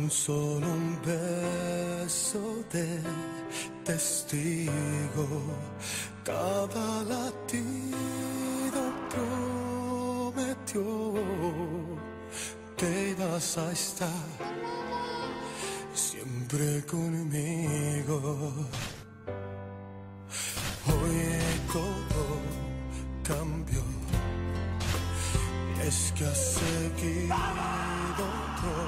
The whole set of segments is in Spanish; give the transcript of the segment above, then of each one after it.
solo un beso de testigo, cada latido prometió que ibas a estar siempre conmigo. Hoy todo cambió, es que has seguido otro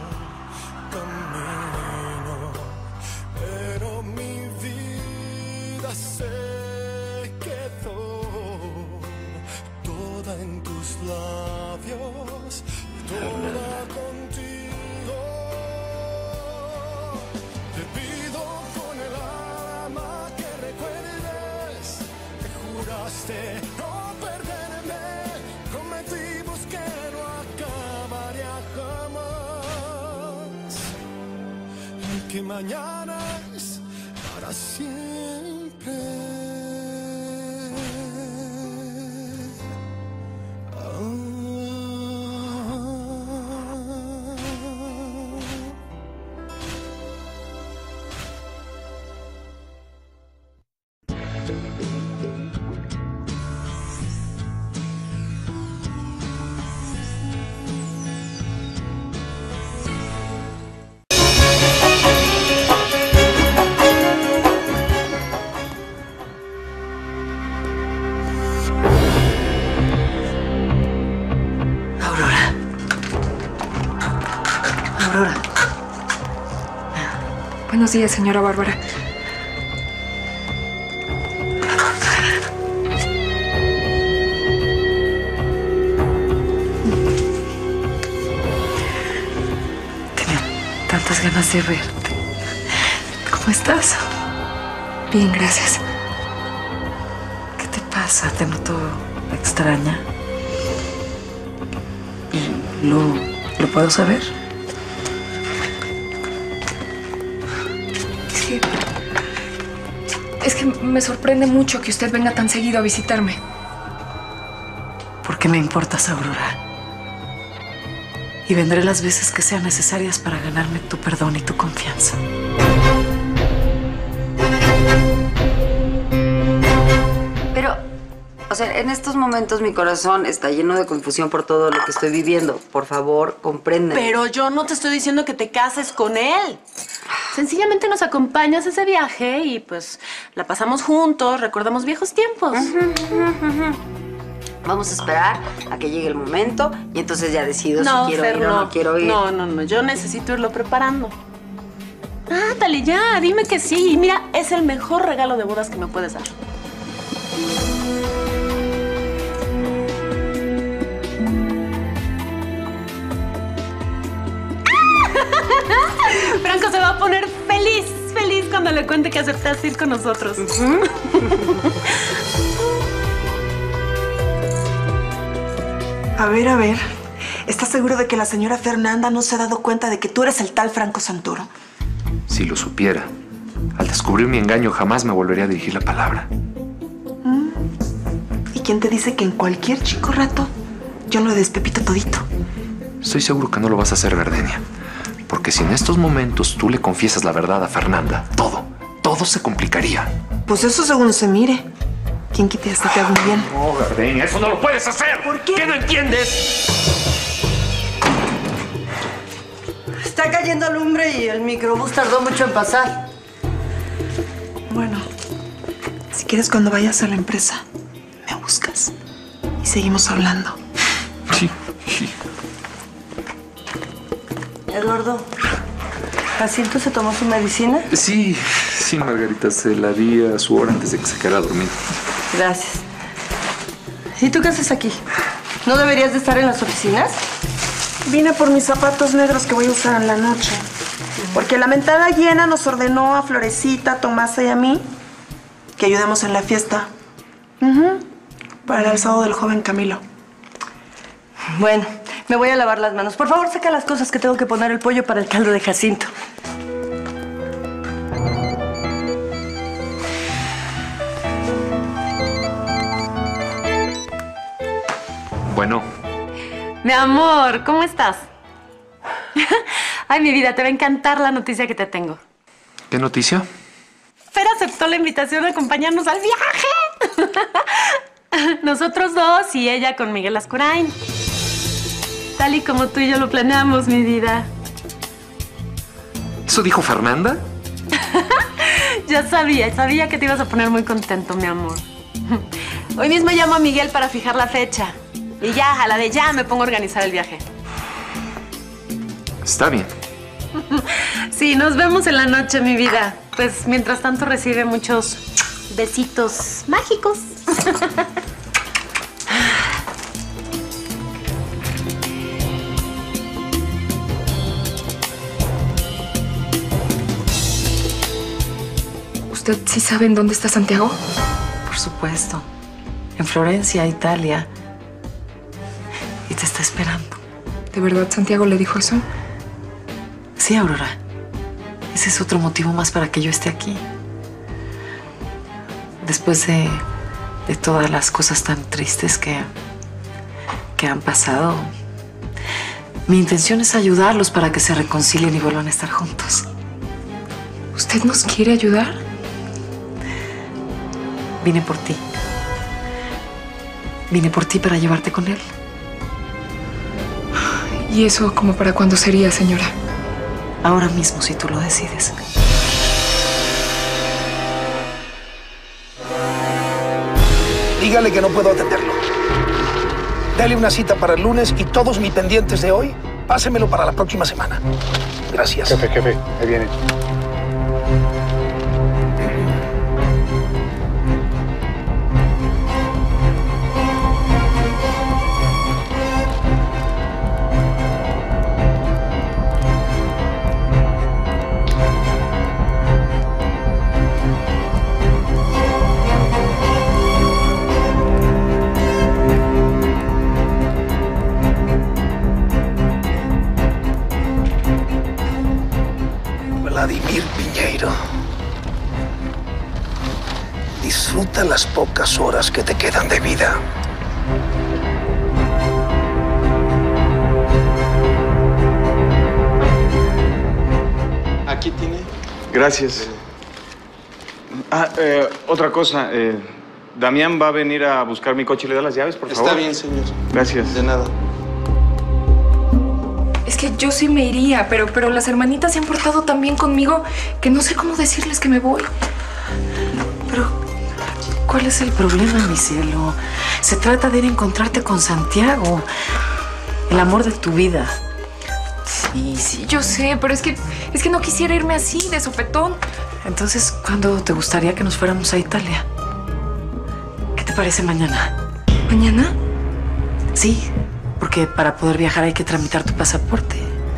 camino, pero mi vida se quedó toda en tus labios, toda contigo. Te pido con el alma que recuerdes que juraste no perderme, prometimos que no acabaría jamás, que mañana es para siempre. Aurora. Buenos días, señora Bárbara. Tenía tantas ganas de verte. ¿Cómo estás? Bien, gracias. ¿Qué te pasa? Te noto extraña. ¿Lo puedo saber? Es que me sorprende mucho que usted venga tan seguido a visitarme. ¿Por qué me importas, Aurora? Y vendré las veces que sean necesarias para ganarme tu perdón y tu confianza. Pero, o sea, en estos momentos mi corazón está lleno de confusión por todo lo que estoy viviendo. Por favor, compréndeme. Pero yo no te estoy diciendo que te cases con él. Sencillamente nos acompañas a ese viaje y pues la pasamos juntos, recordamos viejos tiempos. Vamos a esperar a que llegue el momento y entonces ya decido si quiero ir o no quiero ir. No, yo necesito irlo preparando. Ándale ya, dime que sí. Mira, es el mejor regalo de bodas que me puedes dar. Franco se va a poner feliz cuando le cuente que aceptaste ir con nosotros. A ver. ¿Estás seguro de que la señora Fernanda no se ha dado cuenta de que tú eres el tal Franco Santoro? Si lo supiera, al descubrir mi engaño jamás me volvería a dirigir la palabra. ¿Y quién te dice que en cualquier chico rato yo lo despepito todito? Estoy seguro que no lo vas a hacer, Gardenia. Porque si en estos momentos tú le confiesas la verdad a Fernanda, todo se complicaría. Pues eso según se mire. ¿Quién quite hasta que haga un bien? No, Gardenia, eso no lo puedes hacer. ¿Por qué? ¿Qué no entiendes? Está cayendo lumbre y el microbús tardó mucho en pasar. Bueno, si quieres cuando vayas a la empresa, me buscas y seguimos hablando. Sí. Eduardo, ¿Jacinto se tomó su medicina? Sí, Margarita, se la di a su hora antes de que se quedara dormido. Gracias. ¿Y tú qué haces aquí? ¿No deberías de estar en las oficinas? Vine por mis zapatos negros que voy a usar en la noche. Porque la mentada llena nos ordenó a Florecita, Tomasa y a mí que ayudemos en la fiesta. Para el alzado del joven Camilo. Bueno, me voy a lavar las manos. Por favor, saca las cosas que tengo que poner el pollo para el caldo de Jacinto. Bueno. Mi amor, ¿cómo estás? Ay, mi vida, te va a encantar la noticia que te tengo. ¿Qué noticia? Fer aceptó la invitación a acompañarnos al viaje. Nosotros dos y ella con Miguel Ascurain. Tal y como tú y yo lo planeamos, mi vida. ¿Eso dijo Fernanda? Ya sabía que te ibas a poner muy contento, mi amor. Hoy mismo llamo a Miguel para fijar la fecha. Y ya, a la de ya, me pongo a organizar el viaje. Está bien. Sí, nos vemos en la noche, mi vida. Pues mientras tanto recibe muchos besitos mágicos. ¿Usted sí sabe en dónde está Santiago? Por supuesto. En Florencia, Italia. Y te está esperando. ¿De verdad Santiago le dijo eso? Sí, Aurora. Ese es otro motivo más para que yo esté aquí. Después de todas las cosas tan tristes que han pasado, mi intención es ayudarlos para que se reconcilien y vuelvan a estar juntos. ¿Usted nos quiere ayudar? Vine por ti. Vine por ti para llevarte con él. ¿Y eso como para cuándo sería, señora? Ahora mismo, si tú lo decides. Dígale que no puedo atenderlo. Dale una cita para el lunes y todos mis pendientes de hoy, pásemelo para la próxima semana. Gracias. Jefe, ahí viene. Vladimir Piñeiro. Disfruta las pocas horas que te quedan de vida. Aquí tiene. Gracias. Otra cosa. Damián va a venir a buscar mi coche y le da las llaves, por favor. Está bien, señor. Gracias. De nada. Es que yo sí me iría, pero las hermanitas se han portado tan bien conmigo que no sé cómo decirles que me voy. Pero, ¿cuál es el problema, mi cielo? Se trata de ir a encontrarte con Santiago, el amor de tu vida. Sí, yo sé, pero es que no quisiera irme así, de sopetón. Entonces, ¿cuándo te gustaría que nos fuéramos a Italia? ¿Qué te parece mañana? ¿Mañana? Sí, porque para poder viajar hay que tramitar tu pasaporte.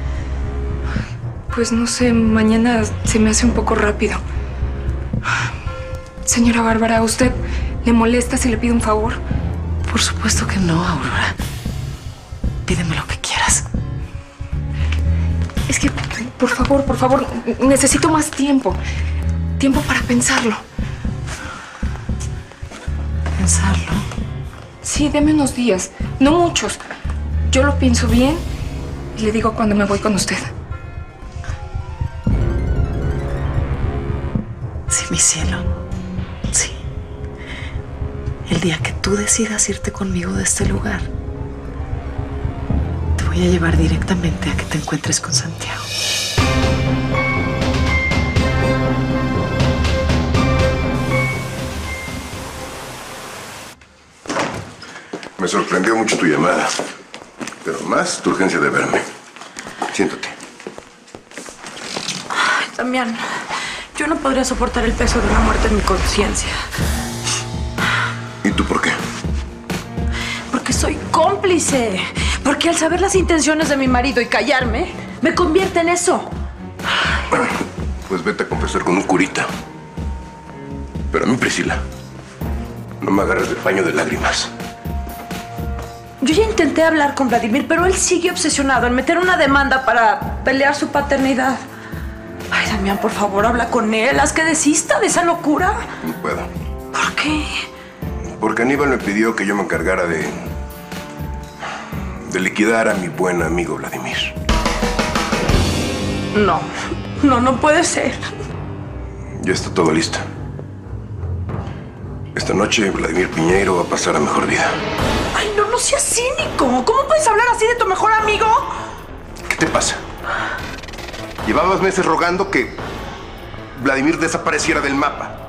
Pues no sé, mañana se me hace un poco rápido. Señora Bárbara, ¿a usted le molesta si le pido un favor? Por supuesto que no, Aurora. Pídeme lo que quieras. Es que, por favor, necesito más tiempo. Tiempo para pensarlo. ¿Pensarlo? Sí, deme unos días. No muchos. Yo lo pienso bien y le digo cuando me voy con usted. Sí, mi cielo. Sí. El día que tú decidas irte conmigo de este lugar, te voy a llevar directamente a que te encuentres con Santiago. Me sorprendió mucho tu llamada, pero más tu urgencia de verme. Siéntate. Ay, Damián, yo no podría soportar el peso de una muerte en mi conciencia. ¿Y tú por qué? Porque soy cómplice. Porque al saber las intenciones de mi marido y callarme, me convierte en eso. Pues vete a confesar con un curita. Pero a mí, Priscila, no me agarres de paño de lágrimas. Yo ya intenté hablar con Vladimir, pero él sigue obsesionado en meter una demanda para pelear su paternidad. Ay, Damián, por favor, habla con él. Haz que desista de esa locura. No puedo. ¿Por qué? Porque Aníbal me pidió que yo me encargara de liquidar a mi buen amigo Vladimir. No puede ser. Ya está todo listo. Esta noche Vladimir Piñeiro va a pasar a mejor vida. Ay, no seas cínico. ¿Cómo puedes hablar así de tu mejor amigo? ¿Qué te pasa? Llevabas meses rogando que Vladimir desapareciera del mapa.